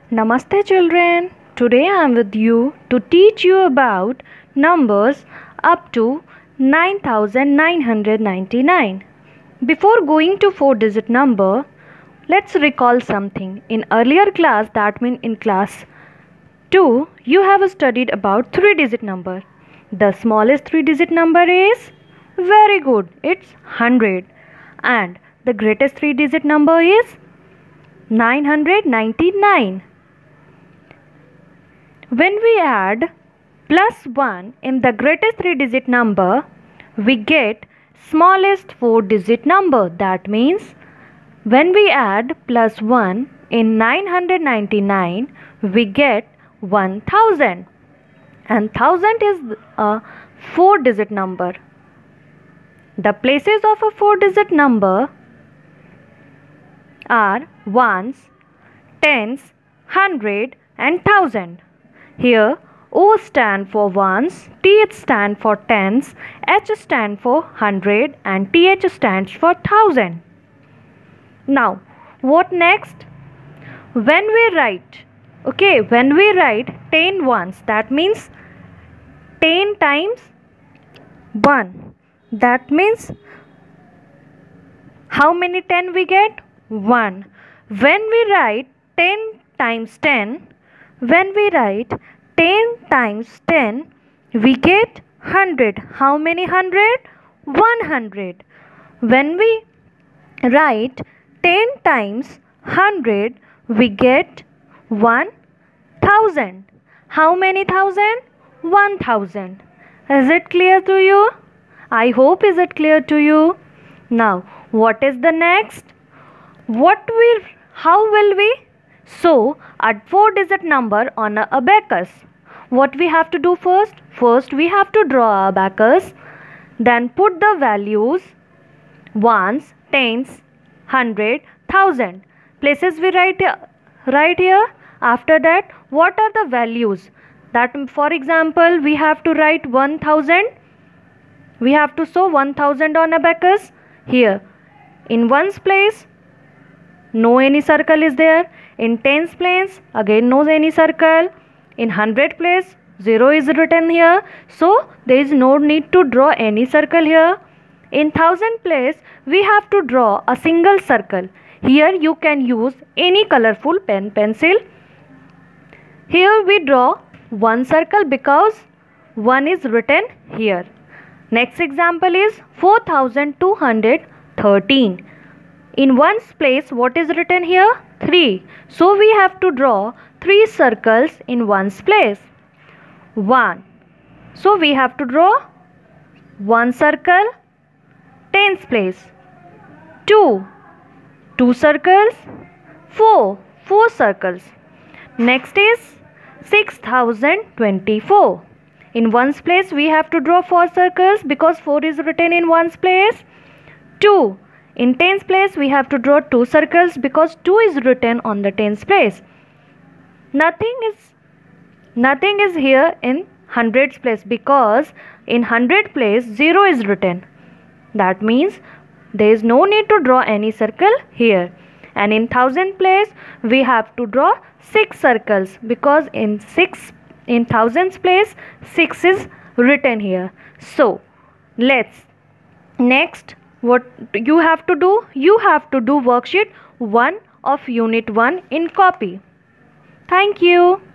Namaste children. Today I am with you to teach you about numbers up to 9999. Before going to 4-digit number, let's recall something. In earlier class, that means in class 2, you have studied about 3-digit number. The smallest 3-digit number is very good. It's 100. And the greatest 3-digit number is 999. When we add plus 1 in the greatest 3-digit number, we get smallest 4-digit number. That means when we add plus 1 in 999, we get 1000. And 1000 is a 4-digit number. The places of a 4-digit number are ones, tens, hundred and thousand. Here O stand for ones, TH stand for tens, H stand for hundred and TH stands for thousand. Now what next? When we write 10 ones, that means 10 times 1. That means how many 10 we get? 1. When we write 10 times 10, we get 100. How many 100? 100. When we write 10 times 100, we get 1000. How many thousand? 1000. Is it clear to you? I hope is it clear to you. Now what is the next? How will we show a 4-digit number on a abacus? What we have to do first? First we have to draw a abacus, then put the values ones, tens, hundred, thousand. Places we write here. After that, what are the values? That, for example, we have to write 1000. We have to show 1000 on abacus. Here in ones place, no any circle is there. In tens place, again no any circle. In hundred place, 0 is written here, so there is no need to draw any circle here. In thousand place, we have to draw a single circle. Here you can use any colorful pen, pencil. Here we draw one circle because 1 is written here. Next example is 4213. In ones place, what is written here? 3. So we have to draw 3 circles in ones place. 1. So we have to draw 1 circle. Tens place. 2. 2 circles. 4 circles. Next is 6024. In ones place we have to draw 4 circles because 4 is written in ones place. 2. In tens place we have to draw 2 circles because 2 is written on the tens place. Nothing is here in hundreds place because in 100 place 0 is written. That means there is no need to draw any circle here. And in thousand place we have to draw 6 circles because in thousands place 6 is written here. So next what you have to do? You have to do worksheet 1 of unit 1 in copy. Thank you.